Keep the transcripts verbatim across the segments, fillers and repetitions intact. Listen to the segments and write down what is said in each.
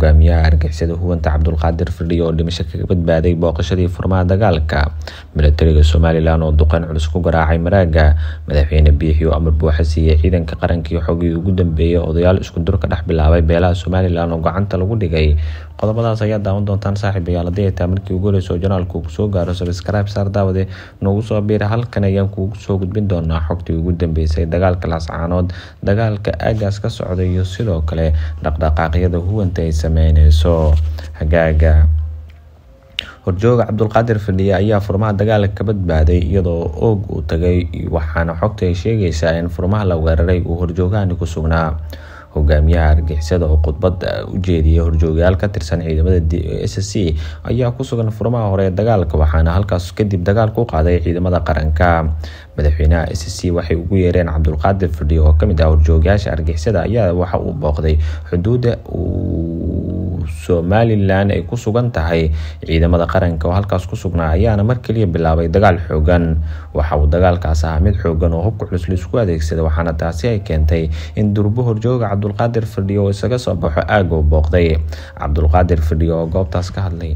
hogaamiyaha argagixisada huwanta Cabdulqaadir Firdhiye oo dhimasho kaga badbaaday booqashadii furmaha dagaalka militariga Somaliland oo duqeyn culus ku garaacay maraaga madaxweyne Biixi oo amar buuxa siiyay ciidanka qaranka iyo xogii ugu dambeeyay odayaal isku dur ka dhex bilaabay beelaha Somaliland oo gacanta lagu dhigay qodobadaas ayaa daawan doontaan saaxiibayaal haddii ay tahay markii ugu horreysay janaalku soo gaaro subscribe saar daawade noogu soo biir halkan ayaan kuugu soo gudbin doonaa xogtii ugu dambeysay dagaalka Laascaanood dagaalka aagaas ka socday iyo sidoo kale dhaqdhaqaaqyada huwanta ay sameynayso hagaaga horjooga Cabdulqaadir Firdhiye ayaa furmaha dagaalka ka badbaaday iyadoo og uu tagay waxaana xogta ay sheegaysaa in furmaha la weeraray uu horjoogahani ku sugnaa hogaamiyaha argagixisada oo khudbad u jeediyay horjoogayaal ka tirsan ciidamada S S C ayaa ku sugan furmaha hore dagaalka waxaana halkaas kadib dagaal ku qaaday ciidamada qaranka madaxweynaha S S C waxay ugu yeereen Cabdulqaadir Firdhiye oo kamid ah horjoogayaasha argagixisada ayaa waxa uu booqday xuduuda Somaliland ay ku sugan tahay ciidamada qaranka oo halkaas ku sugnaa ayaana mar kaliya bilaabay dagaal xoogan waxa uu dagaalkaas ahaa mid xoogan oo hubka culus la isku adeegsaday waxaana taasi ay keentay in durbo horjooga Cabdulqaadir Firdhiye oo isaga soo baxo aag oo booqday Cabdulqaadir Firdhiye oo goobtaas ka hadlay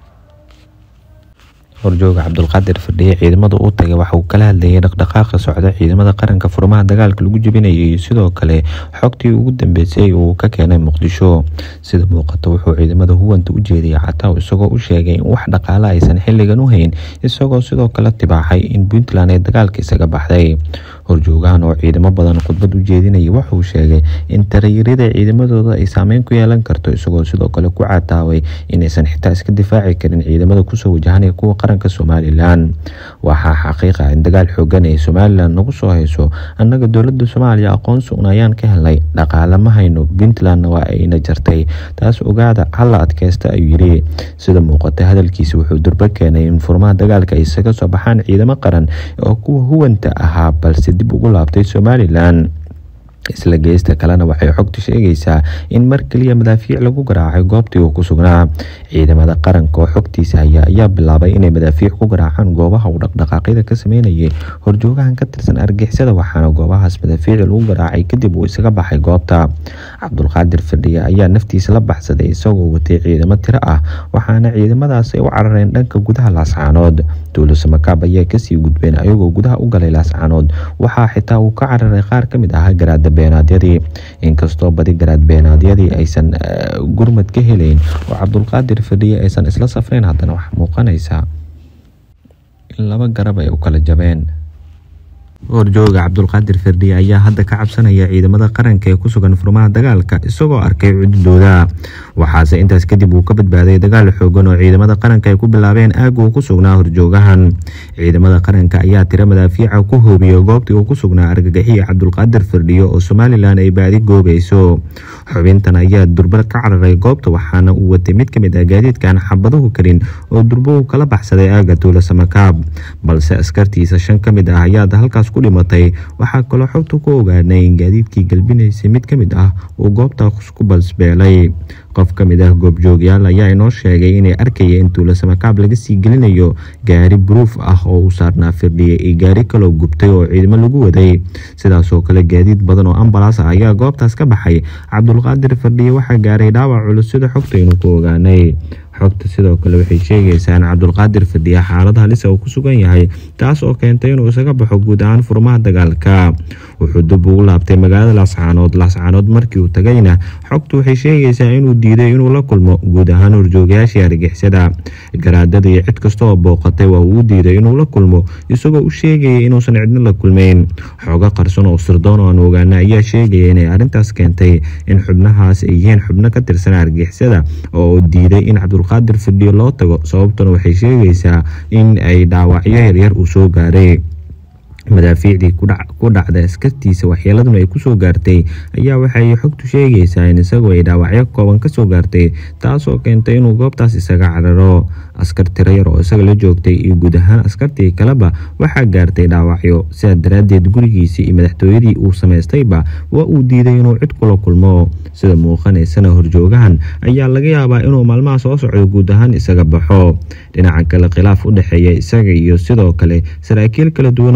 horjooga Cabdulqaadir Firdhiye ciidamada uu tagay waxa uu kala hadlayay dhaqdhaqaaqa socda ciidamada qaranka furmaha dagaalka lagu jabinayay sidoo kale xogtii ugu dambeysay uu ka keenay Muqdisho sida muuqato wuxuu ciidamada huwanta u jeediyay xataa isagoo u sheegay in wax dhaqaale aysan xilligan u hayn isagoo sidoo kale tibaaxay in Puntland ay dagaalka isaga baxday horjoogahan oo ciidamo badan khudbad u jeedinayay waxa uu sheegay in taageerada ciidamadooda ay saameyn ku yeelan karto isagoo sidoo kale ku cataaway inaysan xitaa iska difaaci karin ciidamada ku soo wajahanaya kuwa qaranka Somaliland waxa xaqiiqa in dagaal xoogan ay Somaliland nagu soo hayso annaga dawladda Soomaaliya aqoonsi una ayaan ka helnay dhaqaale ma hayno Puntland waa ayna jartay taas ogaada hal adkaysta ayuu yiri sida muuqata hadalkiisa wuxuu durba keenay in furmaha dagaalka ay isaga soo baxaan ciidamo qaran oo kuwa huwanta ahaa balse dib ugu laabtay Somaliland isla geesta kalena waxay xogtu sheegaysaa in mar kaliya madaafiic lagu garaacay goobtii uu ku sugnaa ciidamada qaranka oo xogtiisa ayaa ayaa bilaabay inay madaafiic ku garaacaan goobaha uu dhaqdhaqaaqyada ka sameynayay horjoogahan ka tirsan argagixisada waxaana goobahaas madaafiic lagu garaacay kadib uu isaga baxay goobta Cabdulqaadir Firdhiye ayaa naftiisa la baxsaday isagoo watay ciidamo tiro ah waxaana ciidamadaas ay u carareen dhanka gudaha Laascaanood dowladda Makaab ayaa kasii gudbeen ayagoo gudaha u galay Laascaanood waxaa xitaa uu ka cararay qaar kamid ah garaad beenaadyadii inkastoo badi garaad beenaadyadii aysan gurmad ka helayn oo Cabdulqaadir Firdhiye aysan isla safreen haddana wax muuqanaysa in laba garab ay u kala jabeen horjooga Cabdulqaadir Firdhiye ayaa hadda ka cabsanaya ciidamada qaranka ee ku sugan furmaha dagaalka isagoo arkay cududooda waxaase intaas kadib uu ka badbaaday dagaal xoogan oo ciidamada qaranka ay ku bilaabeen aag uu ku sugnaa horjoogahan ciidamada qaranka ayaa tiro madaafiica ku hoobiyay goobtii uu ku sugnaa argagaxiya Cabdulqaadir Firdhiye oo Somaliland ay baadi goobayso xubintan ayaa durba ka cararay goobta waxaana uu watay mid kamid ah gaadiidkan xabaduhu karin oo durba uu kala baxsaday aaga dowladda Makaab balse askartiisa shan kamid ah ayaa halkaas ku dhimatay waxaa kaloo xogtu ku ogaanay in gaadiidkii galbinaysay mid kamid ah uu goobtaas ku balsbeelay qof kamid ah goobjoogyaal ayaa inoo sheegay inay arkayeen in dowladda Makaab laga sii gelinayo gaari proof ah oo uu saarnaa Firdhiye iyo gaari kaloo gubtay oo ciidamo lagu waday sidaas oo kale gaadiid badan oo ambalaas ah ayaa goobtaas ka baxay Cabdulqaadir Firdhiye waxaa gaaray dhaawac culus sida xogta inuu ku ogaanay xogta sidoo kale waxay sheegaysaa in Cabdulqaadir Firdhiye xaalad halis ah uu ku sugan yahay taas oo keentay inuu isaga baxo guud ahaan furmaha dagaalka wuxuu dib ugu laabtay magaalada Laascaanood Laascaanood markii uu tagayna xogtu waxay sheegaysaa inuu diiday inuu la kulmo guud ahaan horjoogayaashii argagixisada garaadada iyo cid kasta oo booqatay waa uu diiday inuu la kulmo isagoo u sheegayay inuusan cidna la kulmeyn xogo qarsoon oo sirdoon oo aan ogaanay ayaa sheegaya inay arrintaas keentay in xubnahaas ay yihiin xubno ka tirsan argagixisada oo diiday in Cabdulqaadir Firdhiye loo tago sababtuna waxay sheegaysaa in ay dhaawacyo yaryar uu soo gaaray madaafiicdii ku dhacda askartiisa waxyeeladuna ay kusoo gaartay ayaa waxay xogtu sheegaysaa in isagoo ay dhaawacyo kooban kasoo gaartay taasoo keentay inuu goobtaas isaga cararo askar tiro yar oo isaga la joogtay iyo guud ahaan askartii kaleba waxaa gaartay dhaawacyo sidaa daraaddeed gurigiisii iyo madaxtooyadii uu samaystayba waa uu diiday inuu cid kula kulmo sida muuqanaysana horjoogahan ayaa laga yaabaa inuu maalmaha soo socdo guud ahaan isaga baxo dhinaca kale khilaaf u dhexeeya isaga iyo sidoo kale saraakiil kala duwan oo huwanta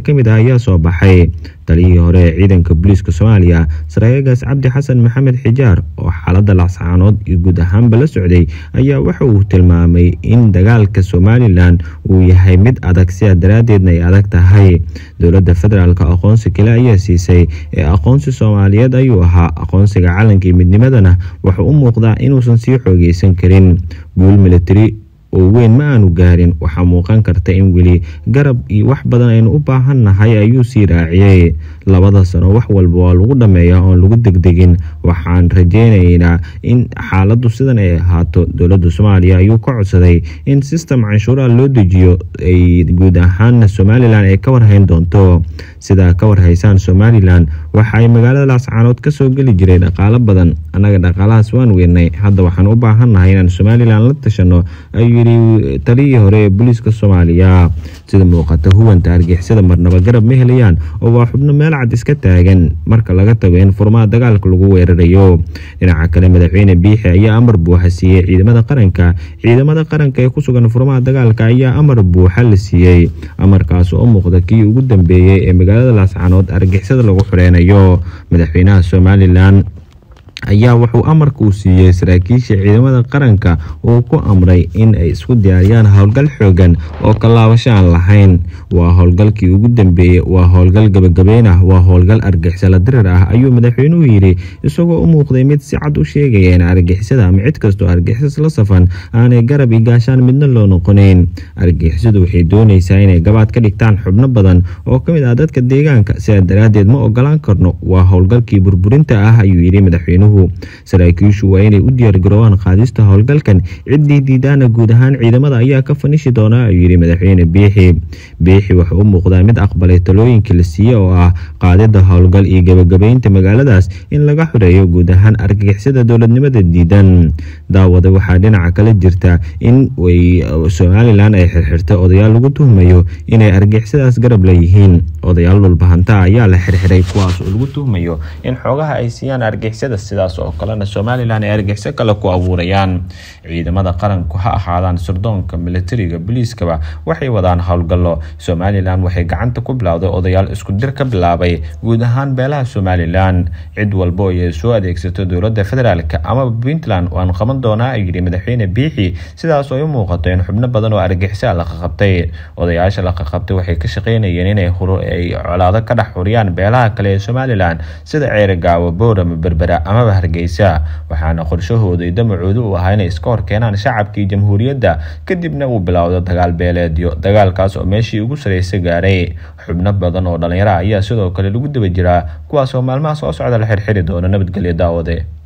kamid ah ayaa soo baxay. taliyihii hore ee ciidanka booliiska Soomaaliya Saraakiil Cabdi Xasan Maxamed Xijaar oo xaaladda Laascaanood iyo guud ahaanba la socday ayaa waxa uu tilmaamay in dagaalka Somaliland uu yahay mid adag sidaa daraadeedna ay adag tahay. dowladda federaalka aqoonsi kale ayaa siisay ee aqoonsi Soomaaliyeed ayuu ahaa. aqoonsiga calanka iyo midnimadana waxa uu muuqdaa inuusan sii xoogeysan karin. guul military oo weyn ma aanu gaarin, waxaa muuqan karta in weli garab iyo wax badan aynu u baahannahay ayuu sii raaciyay. labada sano wax walba waa lagu dhameeyaa oon lagu degdegin. waxaan rajeynaynaa in xaaladdu sidan ay ahaato. dowladda Soomaaliya ayuu ka codsaday in system canshuuraha loo dejiyo ay guud ahaan Somaliland ay ka warhayn doonto. sida ka warhaysaan Somaliland waxa ay magaalada Laascaanood ka soo gali jiray dhaqaale badan. anaga dhaqaalahaas waan weynay, hadda waxaan u baahannahay inaan Somaliland la tashano ayuu taliyihii hore ee booliiska Soomaaliya. sida muuqata huwanta argixisada marnaba garab ma helayaan oo waa xubno meel cad iska taagan marka laga tago in furmaha dagaalka lagu weerarayo. dhinaca kale madaxweyne Biixi ayaa amar buuxa siiyay ciidamada qaranka ciidamada qaranka ee ku sugan furmaha dagaalka ayaa amar buuxa la siiyay. amarkaas oo muuqda kii ugu dambeeyay ee magaalada Laascaanood argixisada lagu xureynayo. madaxweynaha Somaliland ayaa wuxuu amarka u siiyay saraakiisha ciidamada qaranka oo ku amray in ay isku diyaariyaan howlgal xoogan oo ka laabasho aan lahayn. waa howlgalkii ugu dambeeyay, waa howlgal gabagabeyn ah, waa howlgal argixisada dirir ah ayuu madaxweynuhu yiri isagoo u muuqday mid si cad u sheegaya in argixisada ama cid kastoo argixis la safan aanay garab iyo gaashaan midna loo noqonayn. argixisadu waxay doonaysaa inay gabaad ka dhigtaan xubno badan oo ka mid ah dadka deegaanka, sidaa daraadeed ma ogolaan karno. waa howlgalkii burburinta ah ayuu yiri madaxweynuhu. saraakiishu waa inay u diyaar garoobaan qaadista howlgalkan. ciddii diidaana guud ahaan ciidamada ayaa ka fanishi doona ayuu yiri madaxweyne Biixi. Biixi waxa uu muuqdaa mid aqbalay talooyinkii la siiyay oo ah qaadida howlgal iyo gabagabeynta magaaladaas in laga xoreeyo guud ahaan argagixisada dowladnimada diidan. daawada waxaa dhinaca kale jirta in way Somaliland ay xirxirtay odayaal lagu tuhmayo inay argagixisadaas garab leeyihiin. odayaal dhulbahanta ayaa la xirxiray kuwaas oo lagu tuhmayo in xogaha ay siiyaan argagixisada sidaas oo kalena Somaliland ay argagixisada kale ku abuurayaan. ciidamada qaranku ha ahaadaan sirdoonka militariga booliiskaba waxay wadaan howlgallo. Somaliland waxay gacanta ku bilowday odayaal isku dir ka bilaabay guud ahaan beelaha Somaliland. cid walba oo soo adeegsato dowladda federaalka ama Puntland waan qaban doonaa ayuu yiri madaxweyne Biixi. sidaas oo ay muuqato in xubno badan oo argagixisada la qabtay. odayaasha la qabtay waxay ka shaqeynayeen inay huro ay colaado ka dhex xuriyaan beelaha kale ee Somaliland sida Ceergaawo, Boorama, Berbera ama Hargeysa. waxaana qorshahooda damacoodu u ahaa inay iska horkeenaan shacabkii jamhuuriyadda kadibna uu bilowdo dagaal beeleedyo. dagaalkaas oo meeshii ugu sareysa gaaray. xubno badan oo dhalinyaro ayaa sidoo kale lagu daba jiraa kuwaas oo maalmaha soo socda la xirxiri doona. nabadgelyo daawade.